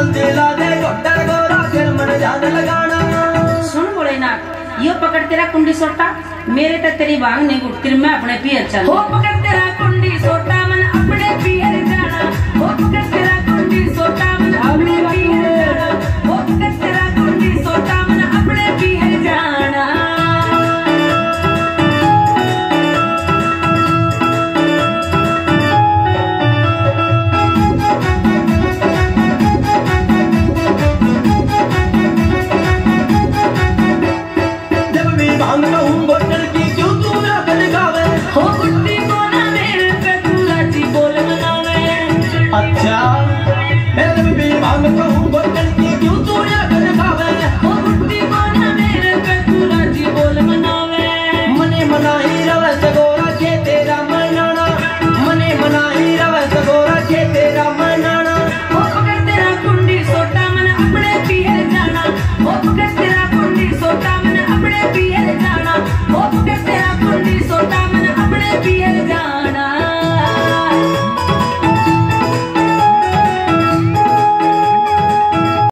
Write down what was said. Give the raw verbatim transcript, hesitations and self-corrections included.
जल्दी ला दे गोटा गोरा फिर मन जान लगाना। सुन भोलेनाथ, यो पकड़ तेरा कुंडी सोटा, मेरे तो तेरी भांग नहीं गुटती, मैं अपने पियर चल। हो पकड़ तेरा कुंडी सोटा मन अपने पियर जाना, हो पकड़ तेरा कुंडी सोटा मन अपने पियर जाना, हो पकड़ तेरा कुंडी सोटा मन अपने पियर जाना। जब भी भांग कहूँ बोतल की क्यों तू ना बदगावे, हो गुट्टी को ना मेरे पे तू लाची बोल मनावे। अच्छा मैं जब भी भांग कहूँ बोतल